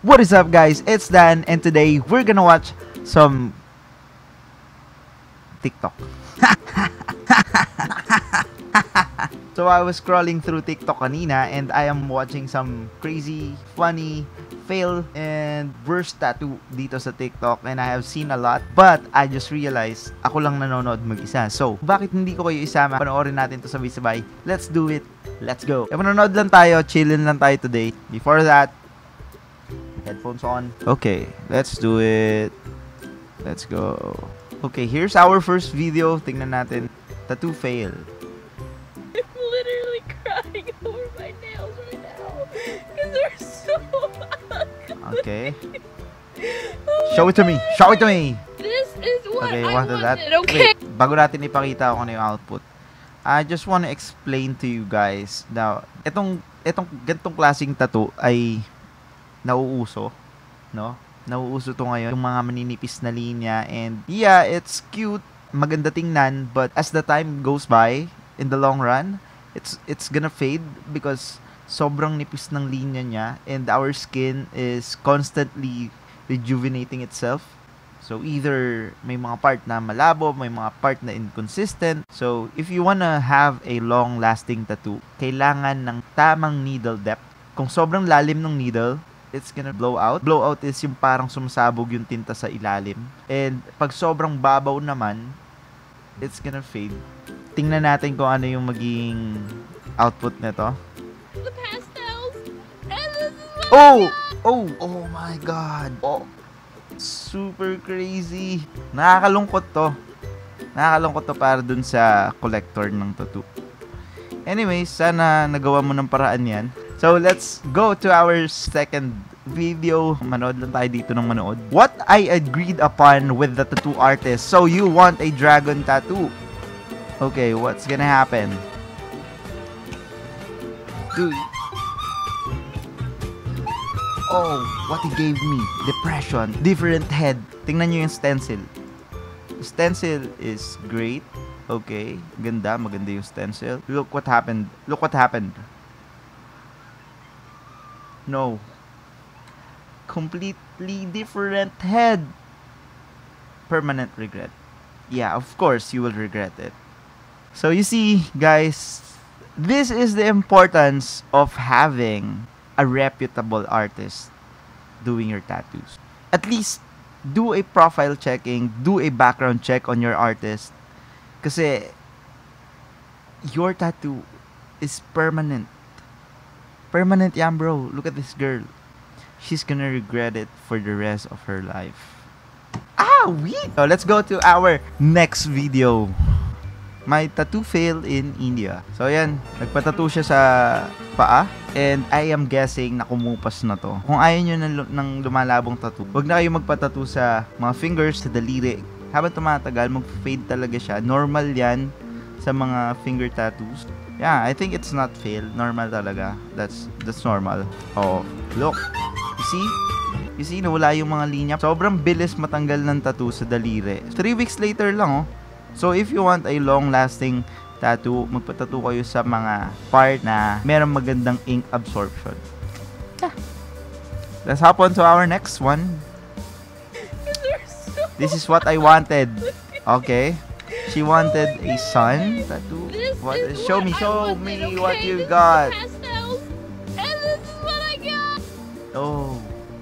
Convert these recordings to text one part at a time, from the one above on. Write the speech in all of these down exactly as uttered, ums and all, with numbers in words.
What is up, guys? It's Dan, and today we're gonna watch some TikTok. So I was scrolling through TikTok kanina, and I am watching some crazy, funny, fail, and worst tattoo dito sa TikTok, and I have seen a lot, but I just realized ako lang nanonood mag-isa. So, bakit hindi ko kayo isama? Panoorin natin to sabay-sabay. Let's do it. Let's go. E, manonood lang tayo, chillin lang tayo today. Before that, headphones on. Okay, let's do it. Let's go. Okay, here's our first video. Tingnan natin. Tattoo fail. I'm literally crying over my nails right now because they're so ugly. Okay. Show it to me. Show it to me. This is what Okay, I what is that? wanted, okay? Wait, bago natin ipakita ko na yung output, I just want to explain to you guys now, itong itong gantong klaseng tattoo ay nauuso, no? Nauuso to ngayon, yung mga maninipis na linya, and yeah, it's cute, maganda tingnan, but as the time goes by, in the long run, it's it's gonna fade because sobrang nipis ng linya niya, and our skin is constantly rejuvenating itself. So either may mga part na malabo, may mga part na inconsistent. So if you wanna have a long-lasting tattoo, kailangan ng tamang needle depth. Kung sobrang lalim ng needle, it's gonna blow out. Blow out is yung parang sumasabog yung tinta sa ilalim. And pag sobrang babaw naman, it's gonna fade. Tingnan natin kung ano yung magiging output nito. The pastels, and this is what Oh! I got. Oh! Oh my God! Oh! Super crazy! Nakakalungkot to. Nakakalungkot to para dun sa collector ng tattoo. Anyways, sana nagawa mo ng paraan yan. So, let's go to our second video. Manood lang tayo dito ng manood. What I agreed upon with the tattoo artist. So, you want a dragon tattoo. Okay, what's gonna happen? Dude. Oh, what he gave me. Depression. Different head. Tingnan nyo yung stencil. Stencil is great. Okay. Ganda. Maganda yung stencil. Look what happened. Look what happened. No. Completely different head. Permanent regret. Yeah, of course, you will regret it. So, you see, guys, this is the importance of having a reputable artist doing your tattoos. At least, do a profile checking, do a background check on your artist. Kasi, your tattoo is permanent. Permanent yan, bro. Look at this girl. She's gonna regret it for the rest of her life. Ah, wait! So, let's go to our next video. My tattoo fail in India. So, ayan. Nagpatattoo siya sa paa. And I am guessing na kumupas na to. Kung ayaw nyo ng, ng lumalabong tattoo, huwag na kayo magpatattoo sa mga fingers, sa daliri. Habang tumatagal, mag-fade talaga siya. Normal yan sa mga finger tattoos. Yeah, I think it's not fail. Normal talaga. That's that's normal. Oh, look. You see? You see, nawala yung mga linya. Sobrang bilis matanggal ng tattoo sa daliri. Three weeks later lang, oh. So, if you want a long-lasting tattoo, magpatattoo kayo sa mga part na merong magandang ink absorption. Yeah. Let's hop on to our next one. So This is what I wanted. Okay. She wanted a sun tattoo. This What? is Show what me, I show wanted, me okay? what you This is the got. pastels, and this is what I got. Oh.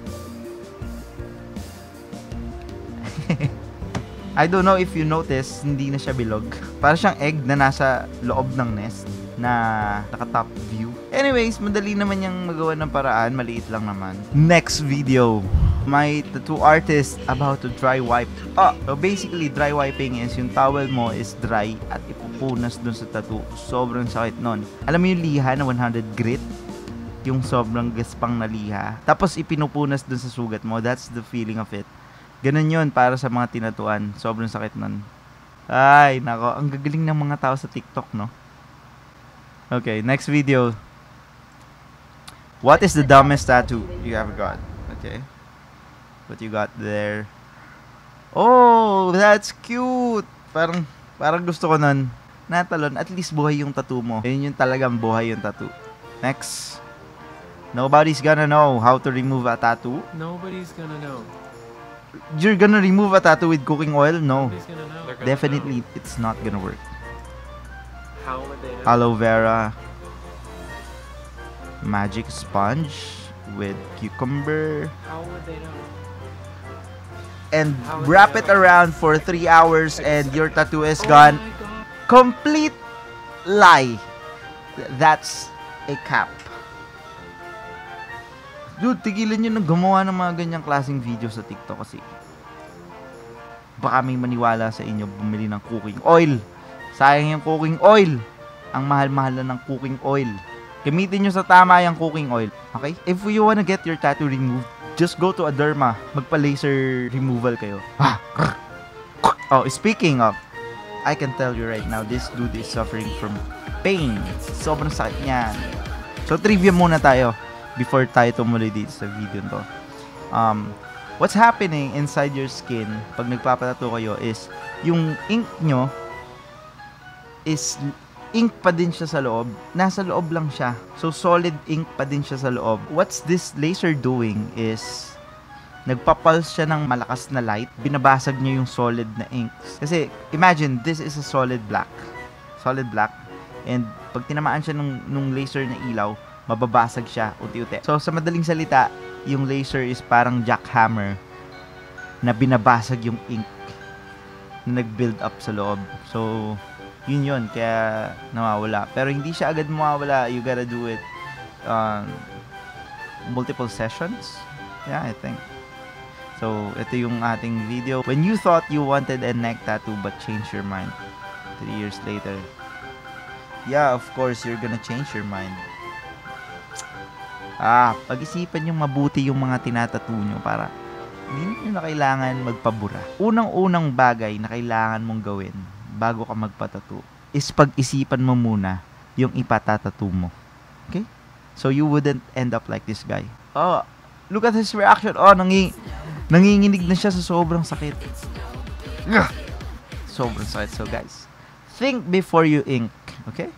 I don't know if you notice, hindi na siya bilog. Para siyang egg na nasa loob ng nest na naka-top view. Anyways, madali naman yung magawa ng paraan. Maliit lang naman. Next video. My tattoo artist about to dry wipe. Oh, so basically, dry wiping is yung towel mo is dry at ipupunas dun sa tattoo. Sobrang sakit nun. Alam mo yung liha na one hundred grit? Yung sobrang gaspang na liha. Tapos ipinupunas dun sa sugat mo. That's the feeling of it. Ganun yun para sa mga tinatuan. Sobrang sakit nun. Ay, nako. Ang gagaling ng mga tao sa TikTok, no? Okay, next video. What is the dumbest tattoo you ever got? Okay. What you got there? Oh, that's cute! Parang, parang gusto ko nun. Natalon, at least buhay yung tattoo mo. Yun yung talagang buhay yung tattoo. Next. Nobody's gonna know how to remove a tattoo. Nobody's gonna know. You're gonna remove a tattoo with cooking oil? No. Nobody's gonna know. Gonna Definitely, it's not gonna work. How would they know? Aloe vera, magic sponge with cucumber, How would they know? and How would wrap they it know? around for three hours and your tattoo is Oh gone. my God. Complete lie. Th- That's a cap. Dude, tigilan nyo na gumawa ng mga ganyang klaseng video sa TikTok kasi baka may maniwala sa inyo bumili ng cooking oil. Sayang yung cooking oil. Ang mahal-mahal na ng cooking oil. Gamitin nyo sa tama yung cooking oil. Okay? If you wanna get your tattoo removed, just go to a derma. Magpa-laser removal kayo. Ah. Oh, speaking of, I can tell you right now, this dude is suffering from pain. Sobrang sakit niyan. So, trivia muna tayo before tayo tumuloy dito sa video to. Um, what's happening inside your skin pag nagpapatato kayo is yung ink nyo is ink pa din siya sa loob. Nasa loob lang siya. So, solid ink pa din siya sa loob. What's this laser doing is nagpapulse siya ng malakas na light. Binabasag niya yung solid na ink. Kasi, imagine, this is a solid black. Solid black. And, pag tinamaan siya nung, nung laser na ilaw, mababasag siya unti-unti. So, sa madaling salita, yung laser is parang jackhammer na binabasag yung ink na nag-build up sa loob. So, yun yun. Kaya, nawawala. Pero hindi siya agad mawawala. You gotta do it um, multiple sessions. Yeah, I think. So, ito yung ating video. When you thought you wanted a neck tattoo but changed your mind three years later. Yeah, of course, you're gonna change your mind. Ah, pag-isipan nyo mabuti yung mga tinatattoo nyo para hindi nyo na kailangan magpabura. Unang-unang bagay na kailangan mong gawin bago ka magpatattoo is pag-isipan mo muna yung ipatatattoo mo. Okay? So you wouldn't end up like this guy. Oh, look at his reaction. Oh, nangi nanginginig na siya sa sobrang sakit. Ugh! Sobrang sakit. So guys, think before you ink. Okay?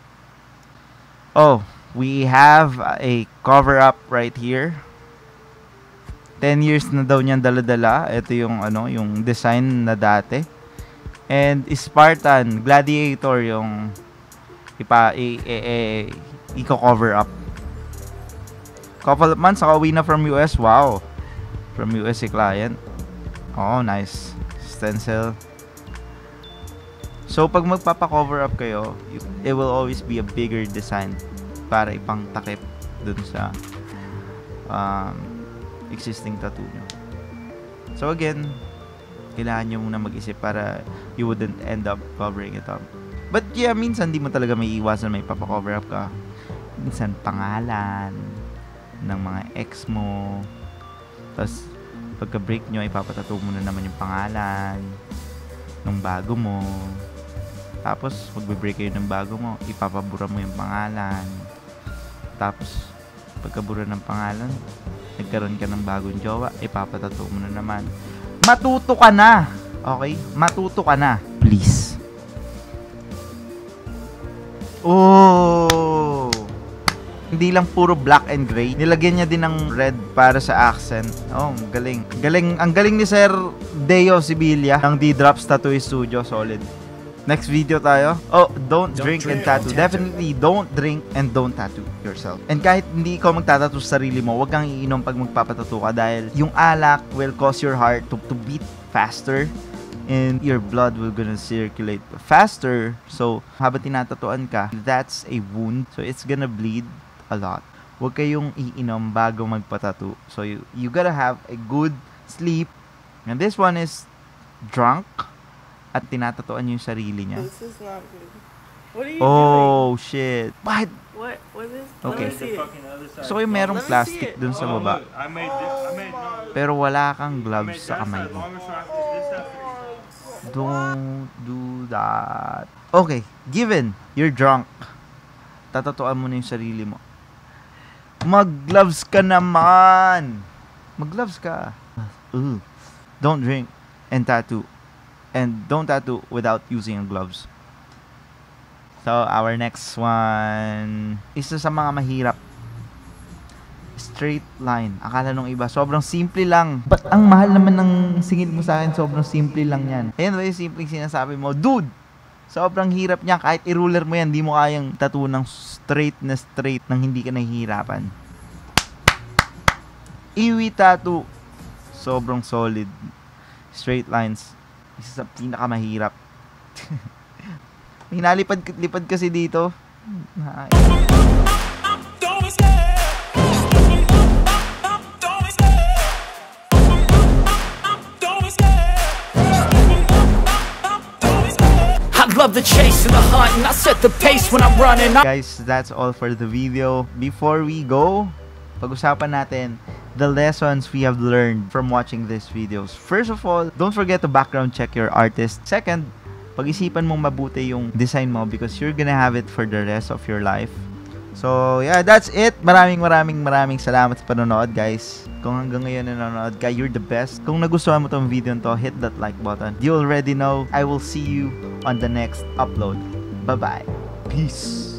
Oh, we have a cover-up right here. ten years na daw niyang dala-dala. Ito yung ano, yung design na dati. And Spartan, Gladiator yung ipa i, i, i, i-cover up. Couple of months, nakauwi na from U S. Wow. From U S si client. Oh, nice. Stencil. So, pag magpapa-cover up kayo, it will always be a bigger design para ipang takip dun sa um, existing tattoo nyo. So, again, kailangan nyo muna mag-isip para you wouldn't end up covering it up. But yeah, minsan di mo talaga may iwasan may papa-cover up ka. Minsan pangalan ng mga ex mo. Tapos, pagka-break nyo, ipapatattoo mo na naman yung pangalan ng bago mo. Tapos, magbe-break kayo ng bago mo, ipapabura mo yung pangalan. Tapos, pagkabura ng pangalan, nagkaroon ka ng bagong jowa, ipapatattoo mo na naman. Matuto ka na! Okay? Matuto ka na. Please. Oh! Hindi lang puro black and gray. Nilagyan niya din ng red para sa accent. Oh, galing. Galing. Ang galing ni Sir Deo Sibilia ng D-Drops Tattoo Studio. Solid. Next video tayo. Oh, don't, Don't drink and drink, tattoo. don't tattoo. Definitely don't drink and don't tattoo yourself. And kahit hindi ikaw magtatattoo sa sarili mo, huwag kang iinom pag magpapatattoo ka dahil yung alak will cause your heart to, to beat faster and your blood will gonna circulate faster. So, habang tinatatuan ka, that's a wound. So, it's gonna bleed a lot. Huwag kayong iinom bago magpatattoo. So, you, you gotta have a good sleep. And this one is drunk at tinatatuan niyo yung sarili niya. This is not good. What are you Oh, shit. Bakit? doing? What? What is? Okay. Let me see it. So, yung merong Let me see plastic it. dun sa baba. I made this. I made no. Pero wala kang I gloves made sa that kamay side mo. longer, so I can this side. Don't do that. Okay, given you're drunk, tatatuan mo na yung sarili mo. Mag-gloves ka naman. Mag-gloves ka. Ugh. Don't drink and tattoo. And don't tattoo without using gloves. So, our next one, isa sa mga mahirap straight line. Akala nung iba, sobrang simple lang. Ba't ang mahal naman ng singil mo sa akin? Sobrang simple lang yan. Ayan ba yung simple sinasabi mo? Dude! Sobrang hirap niya. Kahit i-ruler mo yan, di mo kayang tattoo ng straight na straight nang hindi ka nahihirapan. Iwi tattoo. Sobrang solid. Straight lines. Isa sa pinakamahirap. Hinalipad-lipad kasi dito. Ay. Love the chase and the hunt, and I set the pace when I'm running. Guys, that's all for the video. Before we go, pag-usapan natin the lessons we have learned from watching these videos. First of all, don't forget to background check your artist. Second, pag-isipan mong mabuti yung design mo because you're gonna have it for the rest of your life. So, yeah, that's it. Maraming maraming maraming salamat sa panonood, guys. Kung hanggang ngayon nanonood ka, you're the best. Kung nagustuhan mo tong video to, hit that like button. You already know. I will see you on the next upload. Bye-bye. Peace.